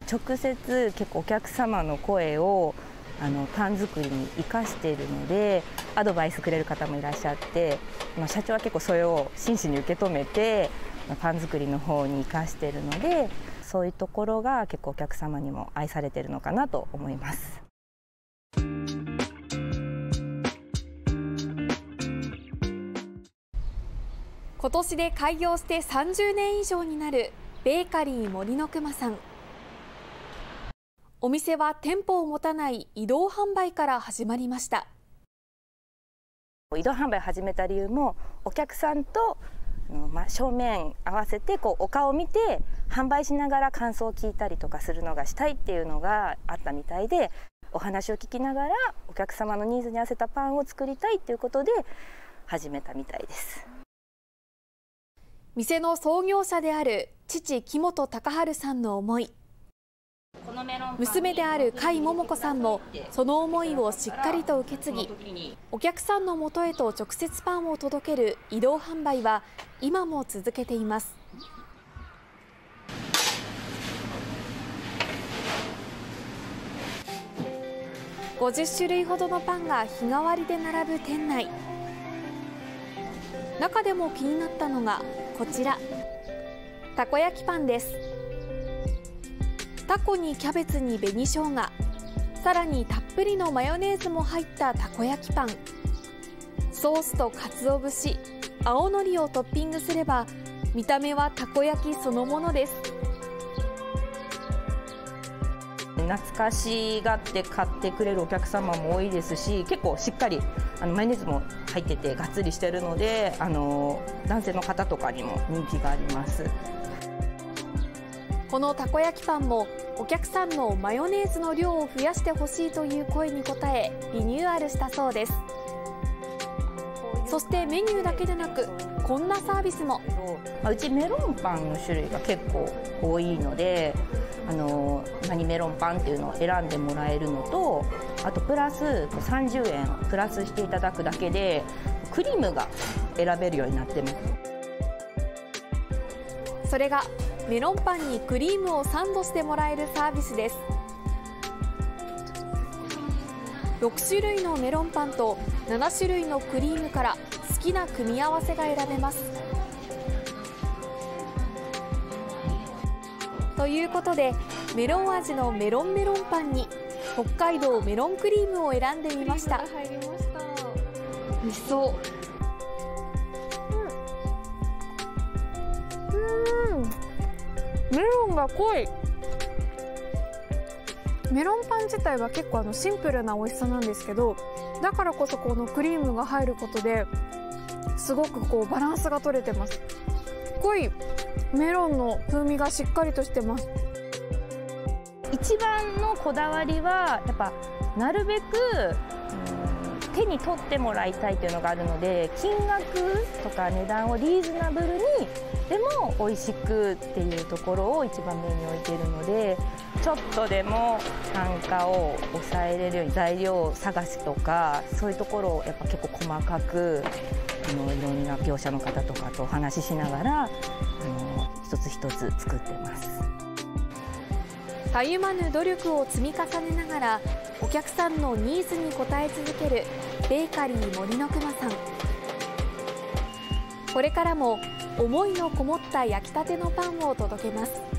直接結構お客様の声をパン作りに生かしているので、アドバイスくれる方もいらっしゃって、社長は結構それを真摯に受け止めてパン作りの方に生かしているので、そういうところが結構お客様にも愛されているのかなと思います。 今年で開業して30年以上になるベーカリー森のくまさん。お店は店舗を持たない移動販売から始まりました。 移動販売を始めた理由も、お客さんと正面合わせてお顔を見て販売しながら感想を聞いたりとかするのがしたいっていうのがあったみたいで、お話を聞きながらお客様のニーズに合わせたパンを作りたいっていうことで始めたみたいです。 店の創業者である父木本隆治さんの思い、娘である甲斐桃子さんもその思いをしっかりと受け継ぎ、お客さんのもとへと直接パンを届ける移動販売は今も続けています。50種類ほどのパンが日替わりで並ぶ店内。中でも気になったのがこちら、たこ焼きパンです。タコにキャベツに紅生姜、さらにたっぷりのマヨネーズも入ったたこ焼きパン。ソースと鰹節、青のりをトッピングすれば見た目はたこ焼きそのものです。 懐かしがって買ってくれるお客様も多いですし、結構しっかりマヨネーズも入っててがっつりしてるので、男性の方とかにも人気があります。 このたこ焼きパンもお客さんのマヨネーズの量を増やしてほしいという声に応えリニューアルしたそうです。そしてメニューだけでなくこんなサービスも。 うちメロンパンの種類が結構多いので、何メロンパンっていうのを選んでもらえるのと、あとプラス30円プラスしていただくだけでクリームが選べるようになってます。 それがメロンパンにクリームをサンドしてもらえるサービスです。6種類のメロンパンと7種類のクリームから好きな組み合わせが選べます。ということで、メロン味のメロンパンに北海道メロンクリームを選んでみました。美味しそう。メロンが濃い。メロンパン自体は結構シンプルな美味しさなんですけど、だからこそこのクリームが入ることですごくバランスが取れてます。濃いメロンの風味がしっかりとしてます。 一番のこだわりはやっぱなるべく手に取ってもらいたいというのがあるので、金額とか値段をリーズナブルにでも美味しくっていうところを一番目に置いているので、ちょっとでも単価を抑えれるように材料探しとか、そういうところをやっぱ結構細かくいろんな業者の方とかとお話ししながら一つ一つ作ってます。 たゆまぬ努力を積み重ねながらお客さんのニーズに応え続けるベーカリー森のくまさん。これからも思いのこもった焼きたてのパンを届けます。